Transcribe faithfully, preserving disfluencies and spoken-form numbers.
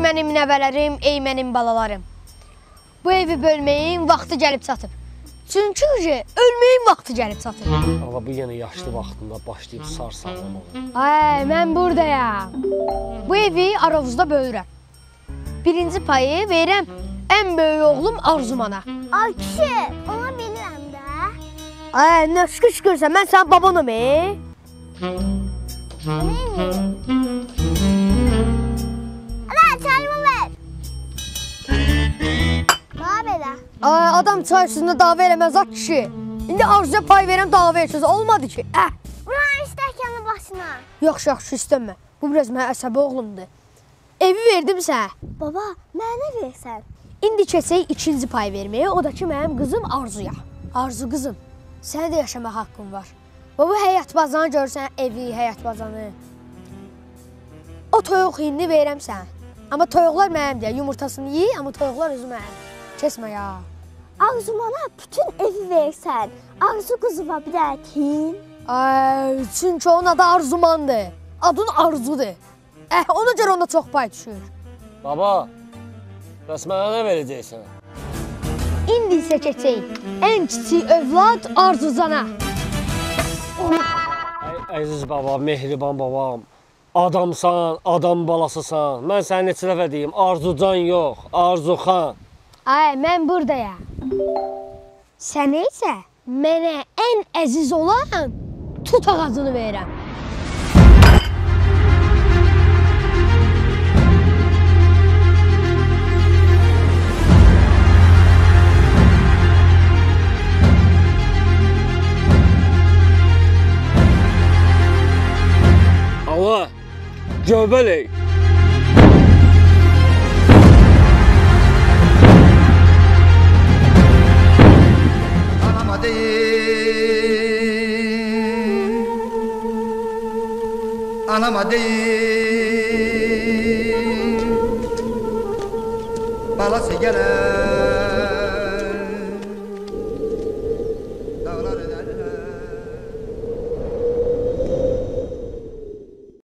mənim nəvələrim, ey mənim balalarım. Bu evi bölməyin vaxtı gəlib çatıb. Çünki ölməyin vaxtı gəlib çatıb. Ama bu yenə yaşlı vaxtında başlayıb sar-sağlamağa. Ay, mən buradayam. Bu evi aramızda bölürəm. Birinci payı verirəm ən böyük oğlum Arzumana. Ay kişi, ona bilirəm də. Ay, nə şükür-şükürsən, mən sənin babanım, e? Neyini? Ana, çayımı ver. Bana belə. Ay, adam çay üstündə dava eləməz, at kişi. İndi Arzuya pay verəm, dava etsin. Olmadı ki, əh. Buranın istəkyanı başına. Yaxşı, yaxşı, istəmə. Bu biraz mənə əsəbi oğlumdur. Evi verdim sənə. Baba, mənə versən. İndi keçək ikinci pay verməyə, o da ki, mənim qızım Arzuya. Arzu qızım, sənə də yaşamaq haqqın var. Bu həyat bazanı görsən, evi, həyat bazanı. O toyuq hinini verəm sənə. Amma toyuqlar mənimdir, yumurtasını yiy, amma toyuqlar özü mənim. Kesmə ya. Arzumana bütün evi versən, Arzu qızıva bir də tin. Ay, çünki onun adı Arzumandır. Adın Arzudur. Eh, ona görə onda çox pay düşür. Baba, bəs mənə nə verəcəksən? İndi isə keçək ən kiçik övlad Arzuzana. Ay, əziz baba, mehriban babam. Adamsan, adam balasısan. Mən səni neçə dəfə deyim, Arzucan yox, Arzuxan. Ay, mən buradayam. Sənə isə mənə ən əziz olan tut ağacını verirəm. Allah, göbələk. Anama deyim, anama deyim, balası gələr.